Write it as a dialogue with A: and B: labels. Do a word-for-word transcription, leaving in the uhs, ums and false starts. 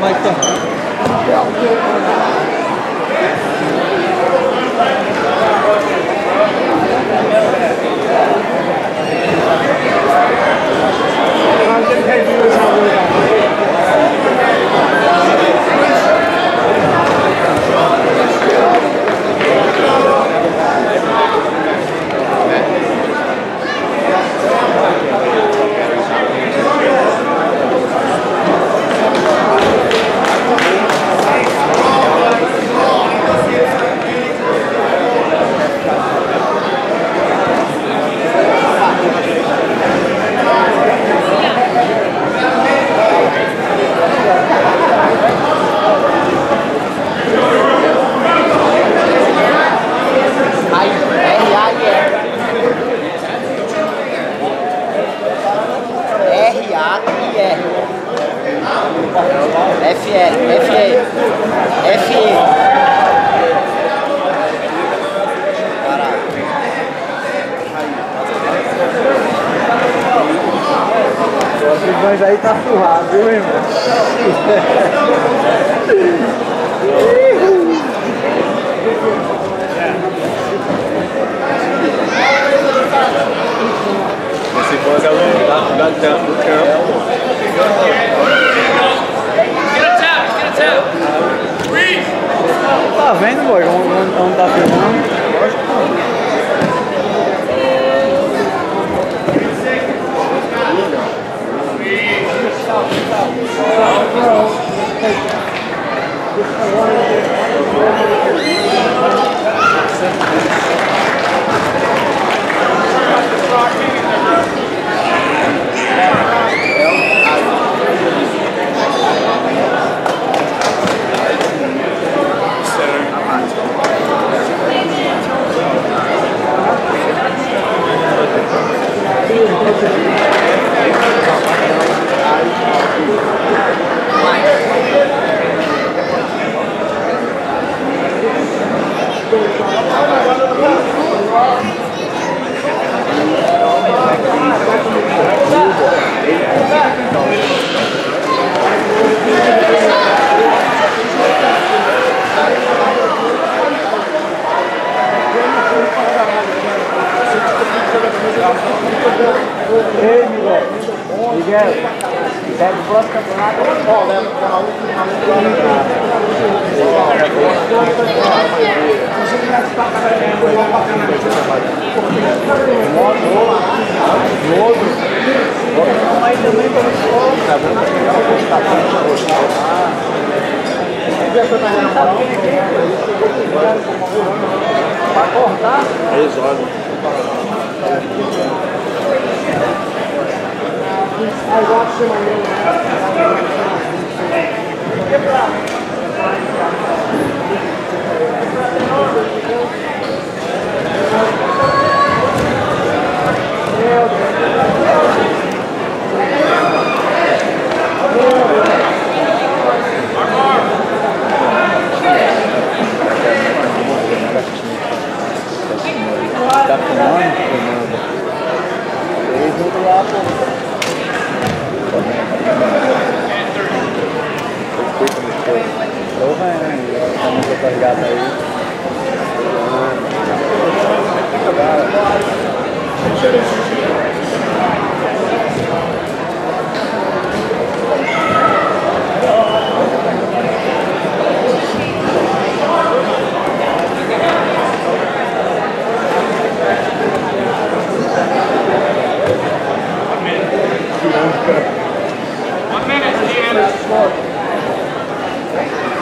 A: mais tá.
B: Mas aí tá surrado, viu, irmão?
A: Esse boss é o da do campo.
B: Tá vendo, boy? Onde tá filmando? Lógico que não. Ei, Miguel. Miguel, pega o próximo campeonato. Ó, leva para a última mas também para o escola. Para cortar?
A: Resolve.
B: I watched him on
A: Tá filmando? Filmando. Eles vão lá, pô. Tô vendo, tá muito carregado aí.
C: One minute, Steven.